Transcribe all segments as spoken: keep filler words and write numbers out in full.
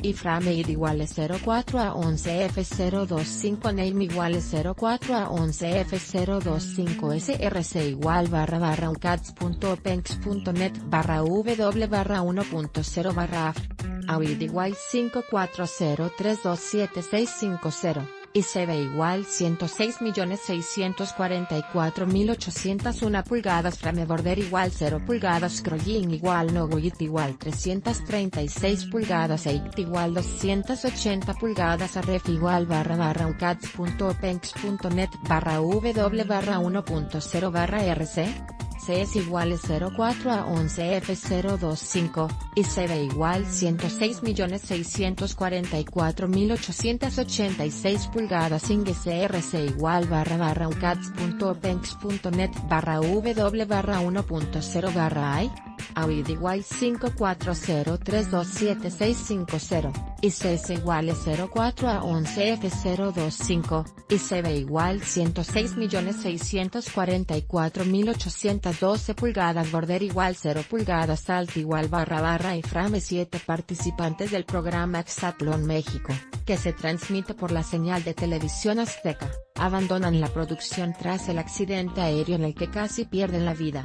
y Frameid igual cero cuatro a once F cero dos cinco Name igual cero cuatro a once F cero dos cinco S R C igual barra barra uncats.openx.net barra w barra uno punto cero barra afr. Awid igual cinco cuatro cero tres dos siete seis cinco cero. Y C B igual ciento seis millones seiscientos cuarenta y cuatro mil ochocientos uno pulgadas. Frame border igual cero pulgadas. Scrolling igual no width igual trescientos treinta y seis pulgadas. Height igual doscientos ochenta pulgadas. Ref igual barra barra uncats.openx.net barra w barra uno punto cero barra rc. C S igual cero cuatro a once F cero dos cinco, y C B igual ciento seis millones seiscientos cuarenta y cuatro mil ochocientos ochenta y seis pulgadas. Inge C R C igual barra barra uncats.openx.net barra w barra uno punto cero barra i. Awid igual cinco cuatro cero tres dos siete seis cinco cero, y C S igual cero cuatro a once F cero dos cinco, y C B igual ciento seis millones seiscientos cuarenta y cuatro mil ochocientos doce pulgadas. Border igual cero pulgadas. Alt igual barra barra y Frame. Siete participantes del programa Hexatlón México, que se transmite por la señal de televisión azteca, abandonan la producción tras el accidente aéreo en el que casi pierden la vida.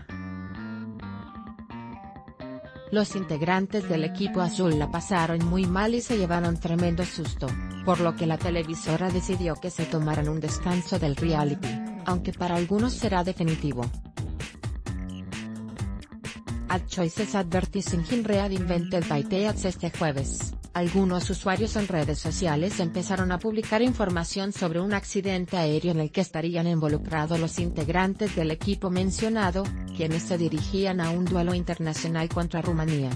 Los integrantes del equipo azul la pasaron muy mal y se llevaron tremendo susto, por lo que la televisora decidió que se tomaran un descanso del reality, aunque para algunos será definitivo. Ad Choices Advertising in Read Invented by Teats. Este jueves, algunos usuarios en redes sociales empezaron a publicar información sobre un accidente aéreo en el que estarían involucrados los integrantes del equipo mencionado, quienes se dirigían a un duelo internacional contra Rumanía.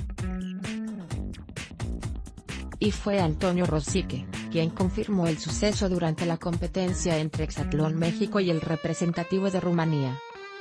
Y fue Antonio Rosique, quien confirmó el suceso durante la competencia entre Hexatlón México y el representativo de Rumanía.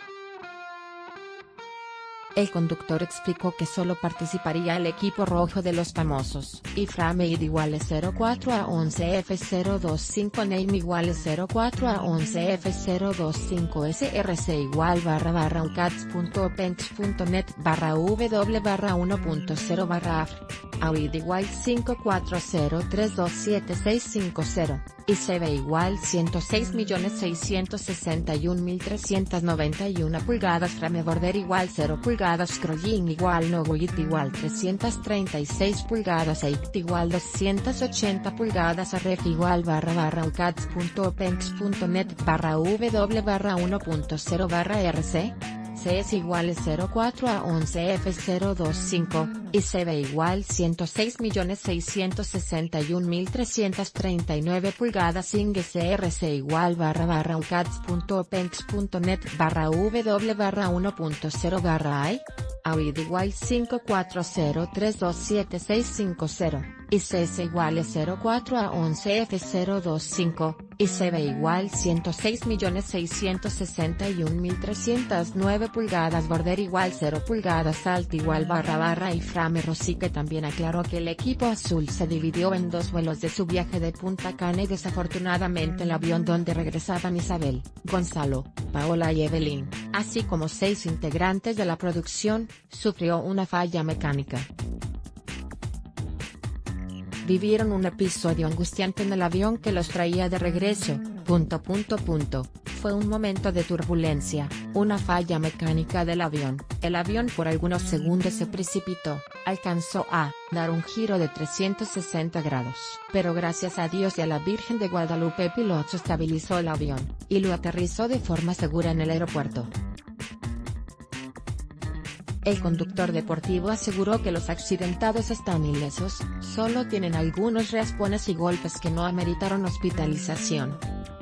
El conductor explicó que solo participaría el equipo rojo de los famosos. Y Frameid igual cero cuatro a once F cero dos cinco Name igual cero cuatro a once F cero dos cinco S R C igual barra barra uncats.openx.net barra w barra uno punto cero barra afr. Awid igual cinco cuatro cero tres dos siete seis cinco cero, y C B igual ciento seis millones seiscientos sesenta y un mil trescientos noventa y uno pulgadas. Frame border igual cero pulgadas. Scrolling igual no width igual trescientos treinta y seis pulgadas. Height igual doscientos ochenta pulgadas. Ref igual barra barra uncats.openx.net barra w barra uno punto cero barra rc. C S igual cero cuatro a once F cero dos cinco, y C B igual ciento seis millones seiscientos sesenta y un mil trescientos treinta y nueve pulgadas. Inge C R C igual barra barra uncats.openx.net barra w barra uno punto cero barra i. Awid igual cinco cuatro cero tres dos siete seis cinco cero, y C S igual cero cuatro a once F cero dos cinco, y C B igual ciento seis millones seiscientos sesenta y un mil trescientos nueve pulgadas. Border igual cero pulgadas. Alt igual barra barra y Frame. Rosique también aclaró que el equipo azul se dividió en dos vuelos de su viaje de Punta Cana y desafortunadamente el avión donde regresaban Isabel, Gonzalo, Paola y Evelyn, así como seis integrantes de la producción, sufrió una falla mecánica. Vivieron un episodio angustiante en el avión que los traía de regreso, punto punto punto. Fue un momento de turbulencia, una falla mecánica del avión. El avión por algunos segundos se precipitó, alcanzó a dar un giro de trescientos sesenta grados. Pero gracias a Dios y a la Virgen de Guadalupe el piloto estabilizó el avión, y lo aterrizó de forma segura en el aeropuerto. El conductor deportivo aseguró que los accidentados están ilesos, solo tienen algunos raspones y golpes que no ameritaron hospitalización.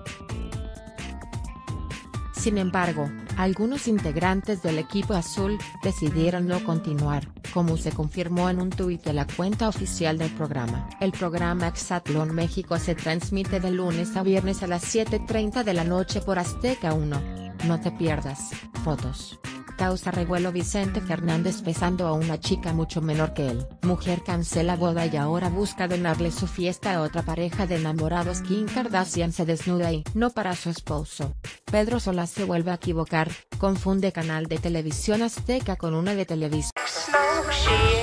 Sin embargo, algunos integrantes del equipo azul decidieron no continuar, como se confirmó en un tuit de la cuenta oficial del programa. El programa Hexatlón México se transmite de lunes a viernes a las siete treinta de la noche por Azteca uno. No te pierdas. Fotos. Causa revuelo. Vicente Fernández besando a una chica mucho menor que él. Mujer cancela boda y ahora busca donarle su fiesta a otra pareja de enamorados. Kim Kardashian se desnuda y no para su esposo. Pedro Sola se vuelve a equivocar, confunde canal de televisión Azteca con una de Televisa.